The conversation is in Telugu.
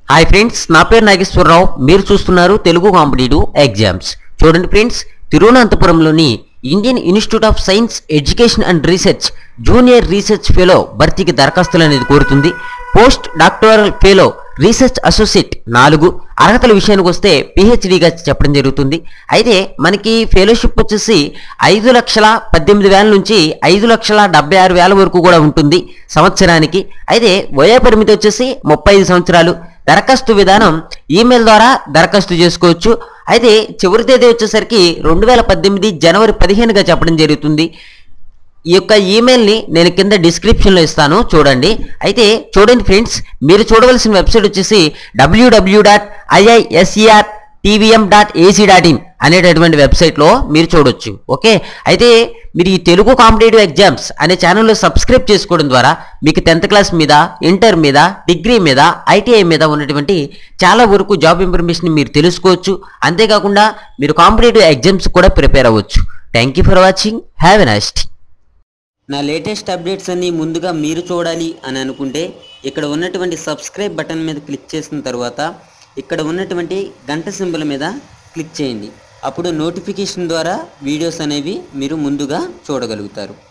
హాయ్ ఫ్రెండ్స్, నా పేరు నాగేశ్వరరావు. మీరు చూస్తున్నారు తెలుగు కాంపిటేటివ్ ఎగ్జామ్స్. చూడండి ఫ్రెండ్స్, తిరువనంతపురంలోని Indian institute of science education and research junior research fellow భర్తీకి దరఖాస్తులు అనేది కోరుతుంది. Post doctoral fellow research associate 4 అర్హతల విషయానికి వస్తే పిహెచ్డిగా చెప్పడం జరుగుతుంది. అయితే మనకి ఫెలోషిప్ వచ్చేసి 5,18,000 నుంచి 5,76,000 వరకు కూడా ఉంటుంది సంవత్సరానికి. అయితే వయో పరిమితి వచ్చేసి 35 సంవత్సరాలు. దరఖాస్తు విధానం ఈమెయిల్ ద్వారా దరఖాస్తు చేసుకోవచ్చు. అయితే చివరి తేదీ వచ్చేసరికి 2018 జనవరి 15గా చెప్పడం జరుగుతుంది. ఈ యొక్క ఈమెయిల్ని నేను కింద డిస్క్రిప్షన్లో ఇస్తాను, చూడండి. అయితే చూడండి ఫ్రెండ్స్, మీరు చూడవలసిన వెబ్సైట్ వచ్చేసి www.iisertvm.ac.in అనేటటువంటి వెబ్సైట్లో మీరు చూడొచ్చు. ఓకే, అయితే మీరు ఈ తెలుగు కాంపిటేటివ్ ఎగ్జామ్స్ అనే ఛానల్లో సబ్స్క్రైబ్ చేసుకోవడం ద్వారా మీకు 10th క్లాస్ మీద, ఇంటర్ మీద, డిగ్రీ మీద, ఐటీఐ మీద ఉన్నటువంటి చాలా వరకు జాబ్ ఇన్ఫర్మేషన్ మీరు తెలుసుకోవచ్చు. అంతేకాకుండా మీరు కాంపిటేటివ్ ఎగ్జామ్స్ కూడా ప్రిపేర్ అవ్వచ్చు. Thank you for watching. Have a nice day. నా లేటెస్ట్ అప్డేట్స్ అన్నీ ముందుగా మీరు చూడాలి అని అనుకుంటే ఇక్కడ ఉన్నటువంటి సబ్స్క్రైబ్ బటన్ మీద క్లిక్ చేసిన తర్వాత ఇక్కడ ఉన్నటువంటి గంట సింబల్ మీద క్లిక్ చేయండి. అప్పుడు నోటిఫికేషన్ ద్వారా వీడియోస్ అనేవి మీరు ముందుగా చూడగలుగుతారు.